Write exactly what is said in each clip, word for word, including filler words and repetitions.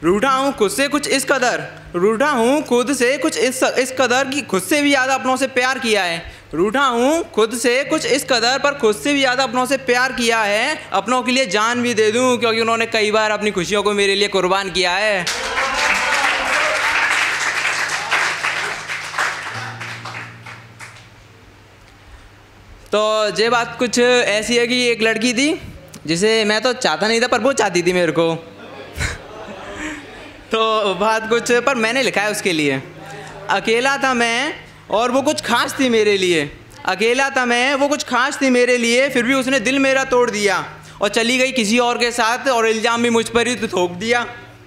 रूठा हूँ खुद से कुछ इस कदर, रूठा हूँ खुद से कुछ इस इस कदर कि खुद से भी ज़्यादा अपनों से प्यार किया है। रूठा हूँ खुद से कुछ इस कदर पर खुद से भी ज़्यादा अपनों से प्यार किया है। अपनों के लिए जान भी दे दूँ क्योंकि उन्होंने कई बार अपनी खुशियों को मेरे लिए कुर्बान किया है। तो ये बात कुछ ऐसी है कि एक लड़की थी जिसे मैं तो चाहता नहीं था पर वो चाहती थी मेरे को। तो बात कुछ पर मैंने लिखा है उसके लिए। अकेला था मैं और वो कुछ खास थी मेरे लिए, अकेला था मैं वो कुछ खास थी मेरे लिए, फिर भी उसने दिल मेरा तोड़ दिया और चली गई किसी और के साथ और इल्ज़ाम भी मुझ पर ही तो थोप दिया।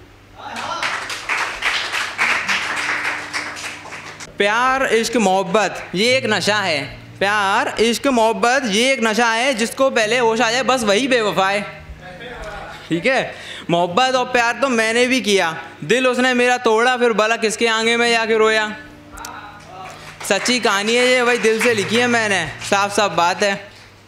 प्यार इश्क मोहब्बत ये एक नशा है, प्यार इश्क मोहब्बत ये एक नशा है, जिसको पहले होश आ जाए बस वही बेवफा है। ठीक है, मोहब्बत और प्यार तो मैंने भी किया, दिल उसने मेरा तोड़ा, फिर भला किसके आगे में जाके रोया। सच्ची कहानी है ये, भाई दिल से लिखी है मैंने, साफ साफ बात है।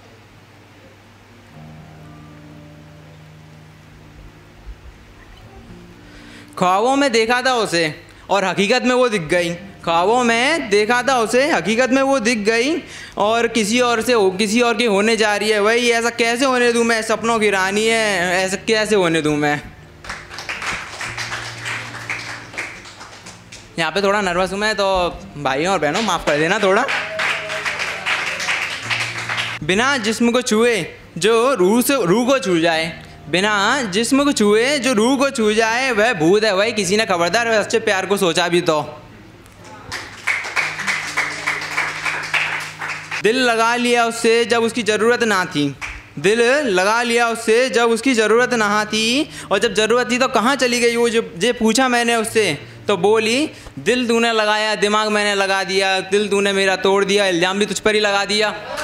ख्वाबों में देखा था उसे और हकीकत में वो दिख गई, ख्वाबों में देखा था उसे हकीकत में वो दिख गई और किसी और से हो किसी और की होने जा रही है। भाई ऐसा कैसे होने दूं मैं, सपनों की रानी है, ऐसा कैसे होने दूं मैं। यहाँ पे थोड़ा नर्वस हूँ मैं, तो भाइयों और बहनों माफ़ कर देना थोड़ा। बिना जिस्म को छुए जो रूह से रूह को छू जाए, बिना जिस्म को छुए जो रूह को छू जाए वह भूत है। भाई किसी ने खबरदार सच्चे प्यार को सोचा भी तो। दिल लगा लिया उससे जब उसकी ज़रूरत ना थी, दिल लगा लिया उससे जब उसकी ज़रूरत ना थी, और जब ज़रूरत थी तो कहाँ चली गई वो। जो ये पूछा मैंने उससे तो बोली, दिल तूने लगाया दिमाग मैंने लगा दिया, दिल तूने मेरा तोड़ दिया, इल्ज़ाम भी तुझ पर ही लगा दिया।